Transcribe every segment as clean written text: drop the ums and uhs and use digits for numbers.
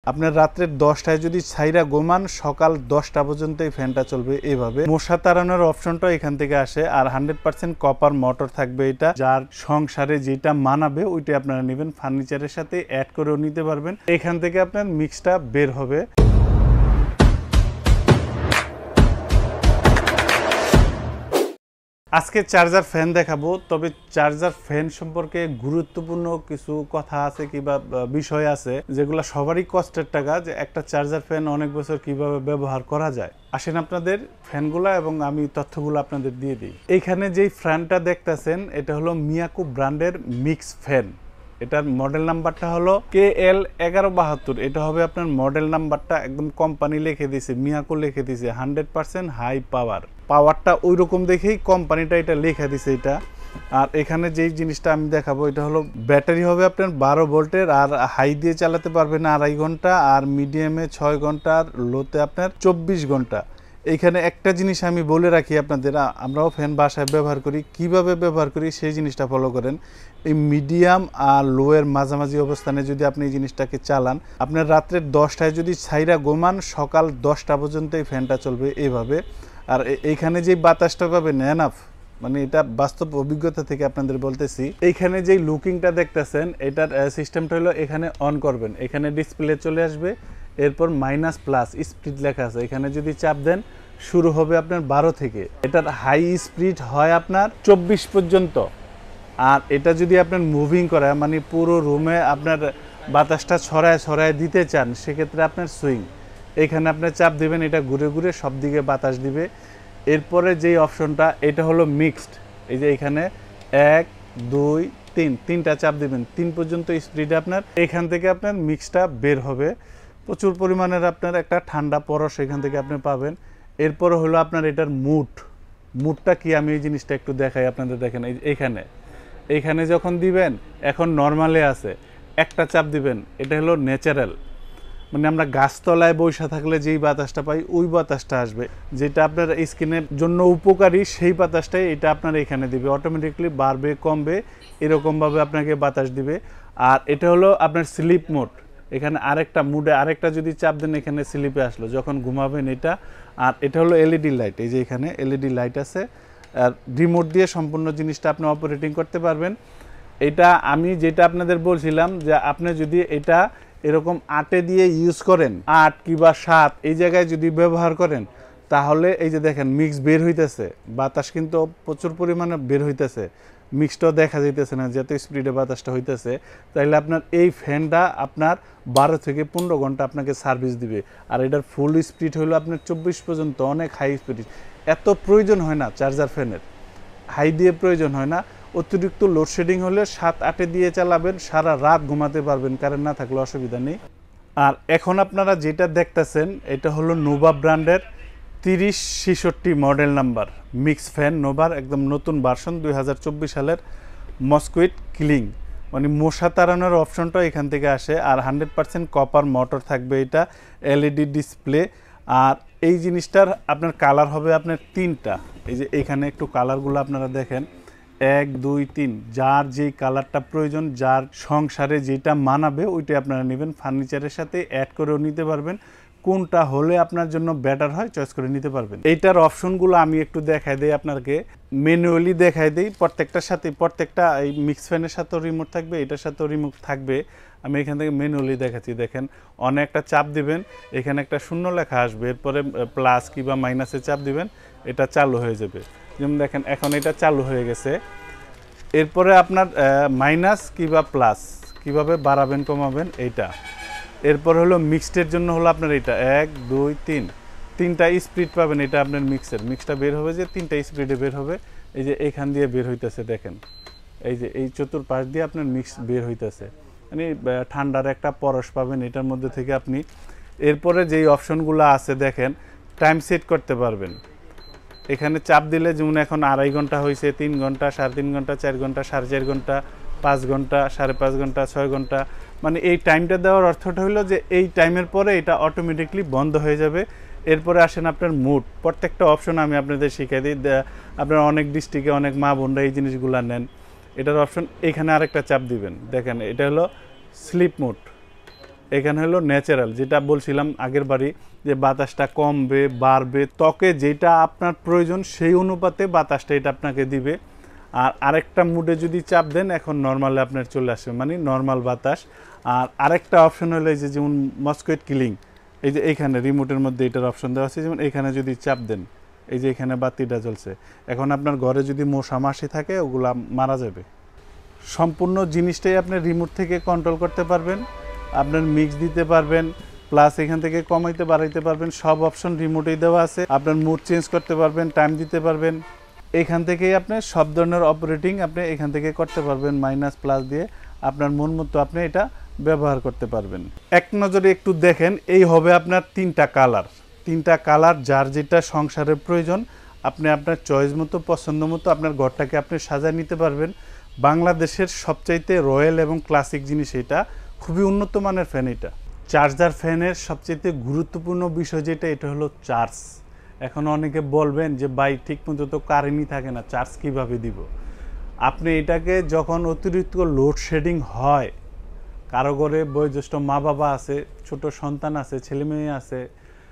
আপনার রাত্রে 10টায় যদি ছাইরা ঘুমান সকাল 10টা পর্যন্ত এই ফ্যানটা চলবে এইভাবে। মশা তাড়ানোর অপশনটা এখান থেকে আসে আর 100% কপার মোটর থাকবে। এটা যার সংসারে যেটা মানাবে ওইটা আপনারা নেবেন, ফার্নিচারের সাথে অ্যাড করেও নিতে পারবেন। এখান থেকে আপনার মিক্সটা বের হবে। আজকে চার্জার ফ্যান দেখাবো, তবে চার্জার ফ্যান সম্পর্কে গুরুত্বপূর্ণ কিছু কথা আছে কিংবা বিষয় আছে যেগুলো সবারই কষ্টের টাকা, যে একটা চার্জার ফ্যান অনেক বছর কিভাবে ব্যবহার করা যায়। আসেন আপনাদের ফ্যানগুলা এবং আমি তথ্যগুলো আপনাদের দিয়ে দিই। এইখানে যেই ফ্যানটা দেখতেছেন এটা হলো মিয়াকো ব্র্যান্ডের মিক্স ফ্যান। এটার মডেল নাম্বারটা হলো KL1172। এটা হবে আপনার মডেল নাম্বারটা, একদম কোম্পানি লিখে দিয়েছে, মিয়াকো লিখে দিয়েছে 100% হাই পাওয়ারটা ওই রকম দেখেই কোম্পানিটা এটা লিখে দিয়েছে এটা। আর এখানে যেই জিনিসটা আমি দেখাবো এটা হলো ব্যাটারি হবে আপনার 12 ভোল্টের, আর হাই দিয়ে চালাতে পারবেন 2.5 ঘন্টা, আর মিডিয়ামে 6 ঘন্টা, আর লোতে আপনার 24 ঘন্টা। এইখানে একটা জিনিস আমি বলে রাখি আপনাদের, আমরাও ফ্যান বাসায় ব্যবহার করি, কিভাবে ব্যবহার করি সেই জিনিসটা ফলো করেন। এই মিডিয়াম আর লোয়ের মাঝামাঝি অবস্থানে যদি আপনি এই জিনিসটাকে চালান, আপনার রাত্রে 10টায় যদি ছাইরা ঘুমান সকাল 10টা পর্যন্ত এই ফ্যানটা চলবে এইভাবে। আর এইখানে যে বাতাসটা পাবেন এনাফ, মানে এটা বাস্তব অভিজ্ঞতা থেকে আপনাদের বলতেছি। এইখানে যে লুকিংটা দেখতেছেন এটার সিস্টেমটা হলো এখানে অন করবেন, এখানে ডিসপ্লে চলে আসবে, এরপর মাইনাস প্লাস স্পিড লেখা আছে, এখানে যদি চাপ দেন শুরু হবে আপনার 12 থেকে। এটার হাই স্পিড হয় আপনার 24 পর্যন্ত। আর এটা যদি আপনার মুভিং করে, মানে পুরো রুমে আপনার বাতাসটা ছড়ায় দিতে চান, সেক্ষেত্রে আপনার সুইং, এখানে আপনার চাপ দিবেন, এটা ঘুরে ঘুরে সব দিকে বাতাস দিবে। এরপরে যেই অপশনটা এটা হলো মিক্সড, এই যে এখানে 1 2 3 তিনটা চাপ দিবেন, 3 পর্যন্ত স্পিডে আপনার এখান থেকে আপনার মিক্সটা বের হবে। প্রচুর পরিমাণের আপনার একটা ঠান্ডা পরশ এখান থেকে আপনি পাবেন। এরপরে হলো আপনার এটার মুডটা কি, আমি এই জিনিসটা একটু দেখাই আপনাদের। দেখেন এইখানে যখন দিবেন এখন নর্মালে আছে, একটা চাপ দিবেন, এটা হলো ন্যাচারাল, মানে আমরা গাছতলায় বসে থাকলে যেই বাতাসটা পাই ওই বাতাসটা আসবে, যেটা আপনার স্কিনের জন্য উপকারী সেই বাতাসটাই এটা আপনার এখানে দিবে। অটোমেটিকলি বাড়বে কমবে এরকমভাবে আপনাকে বাতাস দিবে। আর এটা হলো আপনার স্লিপ মোড, এখানে আরেকটা মুডে আরেকটা যদি চাপ দেন এখানে স্লিপে আসলো যখন ঘুমাবেন এটা। আর এটা হলো এলইডি লাইট, এই যে এখানে এলইডি লাইট আছে, আর রিমোট দিয়ে সম্পূর্ণ জিনিসটা আপনি অপারেটিং করতে পারবেন। এটা আমি যেটা আপনাদের বলছিলাম যে আপনি যদি এটা এরকম 8 দিয়ে ইউজ করেন, 8 কিংবা 7 এই জায়গায় যদি ব্যবহার করেন, তাহলে এই যে দেখেন মিক্স বের হইতেছে, বাতাস কিন্তু প্রচুর পরিমাণে বের হইতেছে, মিক্সটাও দেখা যাইতেছে না যত স্পিডে বাতাসটা হইতেছে। তাইলে আপনার এই ফ্যানটা আপনার 12 থেকে 15 ঘন্টা আপনাকে সার্ভিস দিবে। আর এটার ফুল স্পিড হলো আপনার 24 পর্যন্ত, অনেক হাই স্পিড। এত প্রয়োজন হয় না চার্জার ফ্যানের, হাই দিয়ে প্রয়োজন হয় না। অতিরিক্ত লোডশেডিং হলে 7-8 দিয়ে চালাবেন, সারা রাত ঘুমাতে পারবেন, কারেন্ট না থাকলে অসুবিধা নেই। আর এখন আপনারা যেটা দেখতেছেন এটা হলো নোভা ব্র্যান্ডের 3066 মডেল নাম্বার মিক্স ফ্যান, নোভার একদম নতুন ভার্সন 2024 সালের মস্কুইট কিলিং, মানে মশা তাড়ানোর অপশনটা এখান থেকে আসে। আর 100% কপার মোটর থাকবে, এটা এলইডি ডিসপ্লে। আর এই জিনিসটার আপনার কালার হবে আপনার 3টা, এই যে এখানে একটু কালারগুলো আপনারা দেখেন, 1 2 3, যার যেই কালারটা প্রয়োজন, যার সংসারে যেটা মানাবে ওইটাই আপনারা নেবেন, ফার্নিচারের সাথে অ্যাড করেও নিতে পারবেন। কোনটা হলে আপনার জন্য বেটার হয় চয়েস করে নিতে পারবেন। এইটার অপশনগুলো আমি একটু দেখাই দিই আপনাকে, ম্যানুয়ালি দেখাই দিই। প্রত্যেকটার সাথে, প্রত্যেকটা এই মিক্স ফ্যানের সাথেও রিমোট থাকবে, এটার সাথেও রিমোট থাকবে। আমি এখান থেকে ম্যানুয়ালি দেখাচ্ছি। দেখেন অনেক একটা চাপ দিবেন, এখানে একটা শূন্য লেখা আসবে, এরপরে প্লাস কিংবা মাইনাসে চাপ দিবেন, এটা চালু হয়ে যাবে। যেমন দেখেন এখন এটা চালু হয়ে গেছে। এরপরে আপনার মাইনাস কিংবা প্লাস কিভাবে বাড়াবেন কমাবেন এইটা। এরপর হলো মিক্সডের জন্য হলো আপনার এটা 1 2 3 তিনটা স্পিড পাবেন, এটা আপনার মিক্সটা বের হবে যে 3টা স্পিডে বের হবে। এই যে এখান দিয়ে বের হইতেছে, দেখেন এই যে এই চতুর্পাশ দিয়ে আপনার মিক্স বের হইতেছে, মানে ঠান্ডার একটা পরশ পাবেন এটার মধ্যে থেকে আপনি। এরপরে যেই অপশনগুলো আছে দেখেন, টাইম সেট করতে পারবেন। এখানে চাপ দিলে যেমন এখন 2.5 ঘন্টা হয়েছে, 3 ঘন্টা, 3.5 ঘন্টা, 4 ঘন্টা, 4.5 ঘন্টা, 5 ঘন্টা, 5.5 ঘন্টা, 6 ঘন্টা, মানে এই টাইমটা দেওয়ার অর্থটা হলো যে এই টাইমের পরে এটা অটোমেটিকলি বন্ধ হয়ে যাবে। এরপরে আসেন আপনার মুড, প্রত্যেকটা অপশন আমি আপনাদের শিখিয়ে দিই। আপনারা অনেক ডিস্ট্রিক্টে অনেক মা বোনরা এই জিনিসগুলো নেন। এটার অপশন এখানে আরেকটা চাপ দিবেন, দেখেন এটা হলো স্লিপ মোড, এখানে হলো ন্যাচারাল, যেটা বলছিলাম আগের বারই, যে বাতাসটা কমবে বাড়বে, ত্বকে যেটা আপনার প্রয়োজন সেই অনুপাতে বাতাসটা এটা আপনাকে দিবে। আর আরেকটা মুডে যদি চাপ দেন, এখন নর্মালে আপনার চলে আসবে, মানে নর্মাল বাতাস। আর আরেকটা অপশন হলো এই যে যেমন মসকুইটো কিলিং, এই যে এইখানে রিমোটের মধ্যে এটার অপশন দেওয়া আছে, যেমন এখানে যদি চাপ দেন, এই যে এখানে বাতিটা জ্বলছে, এখন আপনার ঘরে যদি মশা মাছি থাকে ওগুলা মারা যাবে। সম্পূর্ণ জিনিসটাই আপনি রিমোট থেকে কন্ট্রোল করতে পারবেন, আপনার মিক্স দিতে পারবেন, প্লাস এখান থেকে কমাইতে বাড়াইতে পারবেন, সব অপশন রিমোটেই দেওয়া আছে। আপনার মুড চেঞ্জ করতে পারবেন, টাইম দিতে পারবেন, এখান থেকেই আপনি সব ধরনের অপারেটিং আপনি এখান থেকে করতে পারবেন, মাইনাস প্লাস দিয়ে আপনার মন মতো আপনি এটা ব্যবহার করতে পারবেন। এক নজরে একটু দেখেন, এই হবে আপনার তিনটা কালার, যার যেটা সংসারের প্রয়োজন আপনি আপনার চয়েস মতো পছন্দ মতো আপনার ঘরটাকে আপনি সাজায় নিতে পারবেন। বাংলাদেশের সবচাইতে রয়্যাল এবং ক্লাসিক জিনিস এটা, খুবই উন্নত মানের ফ্যান এটা। চার্জার ফ্যানের সবচাইতে গুরুত্বপূর্ণ বিষয় যেটা, এটা হলো চার্জ। এখন অনেকে বলবেন যে ভাই ঠিক মতো তো কারেন্টই থাকে না, চার্জ কিভাবে দিব? আপনি এটাকে যখন অতিরিক্ত লোডশেডিং হয়, কারো ঘরে বয়োজ্যেষ্ঠ মা বাবা আছে, ছোট সন্তান আছে, ছেলে মেয়ে আছে,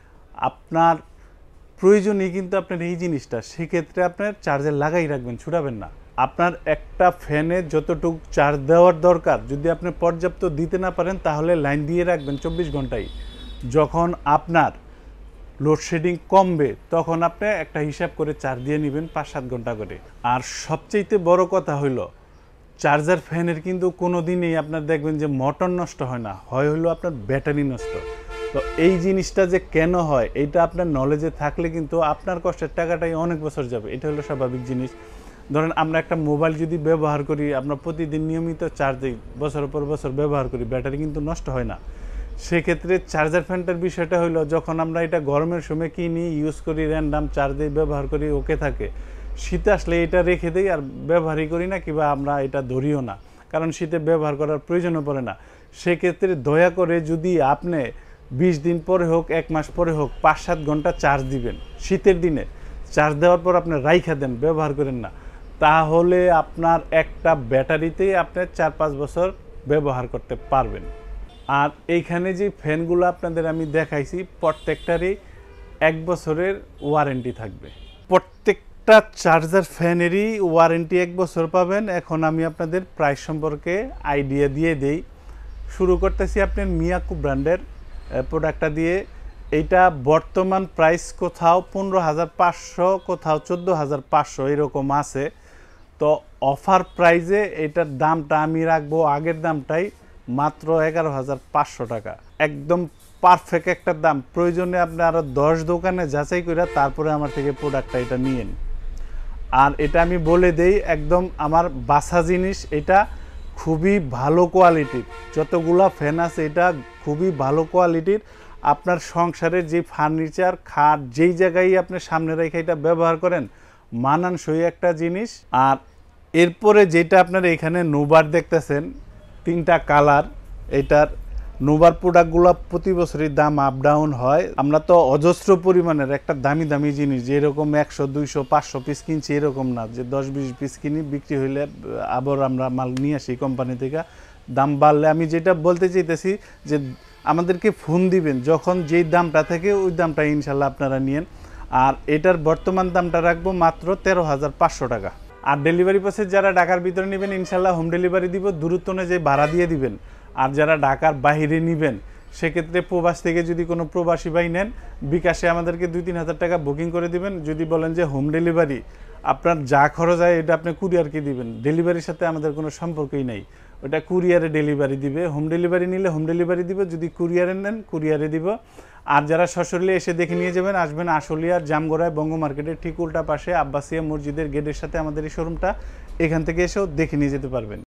আপনার প্রয়োজনই কিন্তু আপনার এই জিনিসটা, সেক্ষেত্রে আপনার চার্জে লাগাই রাখবেন, ছুটাবেন না। আপনার একটা ফ্যানে যতটুকু চার্জ দেওয়ার দরকার যদি আপনি পর্যাপ্ত দিতে না পারেন, তাহলে লাইন দিয়ে রাখবেন 24 ঘন্টায়। যখন আপনার লোডশেডিং কমবে তখন আপনি একটা হিসাব করে চার্জ দিয়ে নেবেন 5-7 ঘন্টা করে। আর সবচেয়ে বড় কথা হইল, চার্জার ফ্যানের কিন্তু কোনো দিনই আপনার দেখবেন যে মোটর নষ্ট হয় না, হলো আপনার ব্যাটারি নষ্ট। তো এই জিনিসটা যে কেন হয়, এইটা আপনার নলেজে থাকলে কিন্তু আপনার কষ্টের টাকাটাই অনেক বছর যাবে। এটা হলো স্বাভাবিক জিনিস। ধরেন আমরা একটা মোবাইল যদি ব্যবহার করি, আমরা প্রতিদিন নিয়মিত চার্জ দিই, বছরের পর বছর ব্যবহার করি, ব্যাটারি কিন্তু নষ্ট হয় না। সেক্ষেত্রে চার্জার ফ্যানটার বিষয়টা হলো, যখন আমরা এটা গরমের সময় কিনি, ইউজ করি, র্যান্ডাম চার্জ দিয়ে ব্যবহার করি, ওকে থাকে, শীতে আসলে এটা রেখে দিই আর ব্যবহারই করি না, কিংবা আমরা এটা ধরিও না, কারণ শীতে ব্যবহার করার প্রয়োজনও পড়ে না। সেক্ষেত্রে দয়া করে যদি আপনি 20 দিন পরে হোক, 1 মাস পরে হোক, 5-7 ঘন্টা চার্জ দিবেন, শীতের দিনে চার্জ দেওয়ার পর আপনি রাইখা দেন, ব্যবহার করেন না, তাহলে আপনার একটা ব্যাটারিতেই আপনি 4-5 বছর ব্যবহার করতে পারবেন। আর এইখানে যে ফ্যানগুলো আপনাদের আমি দেখাইছি, প্রত্যেকটারই 1 বছরের ওয়ারেন্টি থাকবে। প্রত্যেকটা চার্জার ফ্যানেরই ওয়ারেন্টি 1 বছর পাবেন। এখন আমি আপনাদের প্রাইস সম্পর্কে আইডিয়া দিয়ে দেই। শুরু করতেছি আপনার মিয়াকো ব্র্যান্ডের প্রোডাক্টটা দিয়ে। এইটা বর্তমান প্রাইস কোথাও 15,500, কোথাও 14,500 এরকম আছে। তো অফার প্রাইজে এটার দামটা আমি রাখবো আগের দামটাই, মাত্র 11,500 টাকা। একদম পারফেক্ট একটা দাম। প্রয়োজনে আপনি আরও 10 দোকানে যাচাই করে তারপরে আমার থেকে প্রোডাক্টটা এটা নিয়েন। আর এটা আমি বলে দেই, একদম আমার বাসা জিনিস, এটা খুবই ভালো কোয়ালিটির। যতগুলা ফ্যান আছে এটা খুবই ভালো কোয়ালিটির। আপনার সংসারের যে ফার্নিচার, খাট, যেই জায়গায় আপনি সামনে রেখে এটা ব্যবহার করেন, মানানসই একটা জিনিস। আর এরপরে যেটা আপনারা এখানে নোবার দেখতেছেন, 3টা কালার। এটার নোবার প্রোডাক্টগুলো প্রতি বছরই দাম আপ ডাউন হয়। আমরা তো অজস্র পরিমাণের একটা দামি দামি জিনিস, যেরকম 100, 200, 500 পিস কিনছি এরকম না, যে 10-20 পিস কিনি, বিক্রি হইলে আবার আমরা মাল নিয়ে আসি কোম্পানি থেকে। দাম বাড়লে, আমি যেটা বলতে চাইতেছি যে আমাদেরকে ফোন দিবেন যখন যেই দামটা থাকে, ওই দামটা ইনশাল্লাহ আপনারা নিয়েন। আর এটার বর্তমান দামটা রাখবো মাত্র 13,500 টাকা। আর ডেলিভারি প্রসেস যারা ঢাকার ভিতরে নেবেন, ইনশাল্লাহ হোম ডেলিভারি দিব, দূরত্ব অনুযায়ী ভাড়া দিয়ে দিবেন। আর যারা ঢাকার বাইরে নেবেন, সেক্ষেত্রে প্রবাস থেকে যদি কোনো প্রবাসী ভাই নেন, বিকাশে আমাদেরকে 2-3 হাজার টাকা বুকিং করে দিবেন। যদি বলেন যে হোম ডেলিভারি, আপনার যা খরচ হয় এটা আপনি কুরিয়ারকে দিবেন, ডেলিভারির সাথে আমাদের কোনো সম্পর্কই নাই, ওটা কুরিয়ারে ডেলিভারি দিবে। হোম ডেলিভারি নিলে হোম ডেলিভারি দিব, যদি কুরিয়ারে নেন কুরিয়ারে দিব। আর যারা সশরীরে এসে দেখে নিয়ে যাবেন, আসবেন আশুলিয়ার জামগড়ায় বঙ্গ মার্কেটের ঠিক উল্টা পাশে আব্বাসিয়া মসজিদের গেটের সাথে আমাদের এই শোরুমটা, এখান থেকে এসেও দেখে নিয়ে যেতে পারবেন।